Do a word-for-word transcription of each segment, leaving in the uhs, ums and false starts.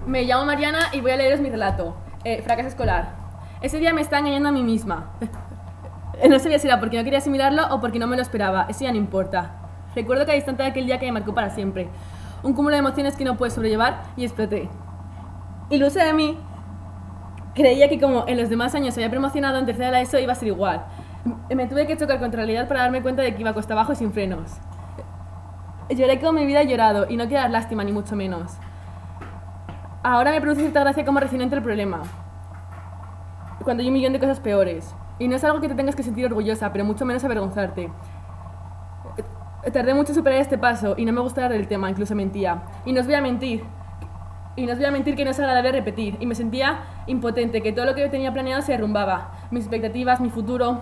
Me llamo Mariana y voy a leeros mi relato, eh, Fracaso escolar. Ese día me estaba engañando a mí misma. No sabía si era porque no quería asimilarlo o porque no me lo esperaba, eso ya no importa. Recuerdo cada instante de aquel día que me marcó para siempre. Un cúmulo de emociones que no pude sobrellevar y exploté. Ilusa de mí, creía que como en los demás años se había promocionado, en tercera de la ESO iba a ser igual. Me tuve que chocar contra la realidad para darme cuenta de que iba costa abajo y sin frenos. Lloré como mi vida he llorado y no quiero dar lástima ni mucho menos. Ahora me produce cierta gracia como recién el problema, cuando hay un millón de cosas peores. Y no es algo que te tengas que sentir orgullosa, pero mucho menos avergonzarte. Tardé mucho en superar este paso y no me gusta hablar del tema, incluso mentía. Y no os voy a mentir, y no os voy a mentir que no es agradable repetir. Y me sentía impotente, que todo lo que yo tenía planeado se derrumbaba. Mis expectativas, mi futuro.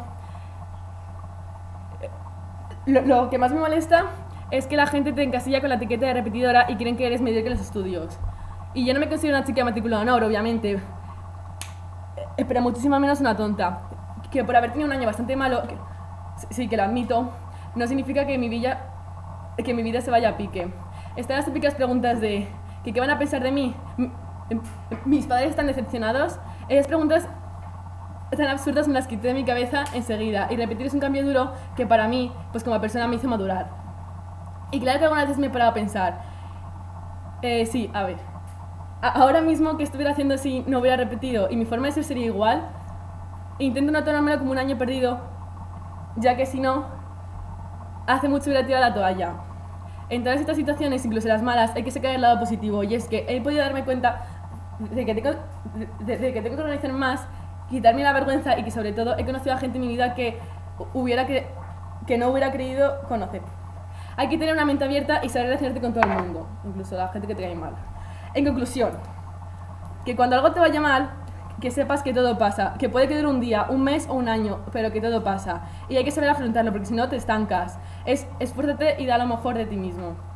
Lo, lo que más me molesta es que la gente te encasilla con la etiqueta de repetidora y quieren que eres mediocre en los estudios. Y yo no me considero una chica matriculada en honor, obviamente, pero muchísimo menos una tonta. Que por haber tenido un año bastante malo, que, sí que lo admito, no significa que mi vida, que mi vida se vaya a pique. Están las típicas preguntas de que ¿qué van a pensar de mí? ¿Mis padres están decepcionados? Esas preguntas tan absurdas me las quité de mi cabeza enseguida, y repetir es un cambio duro que para mí, pues como persona, me hizo madurar. Y claro que algunas veces me he parado a pensar, eh, sí, a ver, ahora mismo que estuviera haciendo así no hubiera repetido y mi forma de ser sería igual. Intento no tomármelo como un año perdido, ya que si no, hace mucho hubiera tirado la toalla. En todas estas situaciones, incluso las malas, hay que sacar el lado positivo, y es que he podido darme cuenta de que tengo, de, de que, tengo que organizar más, quitarme la vergüenza, y que sobre todo he conocido a gente en mi vida que, hubiera que, que no hubiera creído conocer. Hay que tener una mente abierta y saber relacionarte con todo el mundo, incluso la gente que te cae mal. En conclusión, que cuando algo te vaya mal, que sepas que todo pasa, que puede que dure un día, un mes o un año, pero que todo pasa. Y hay que saber afrontarlo, porque si no te estancas. Es esfuérzate y da lo mejor de ti mismo.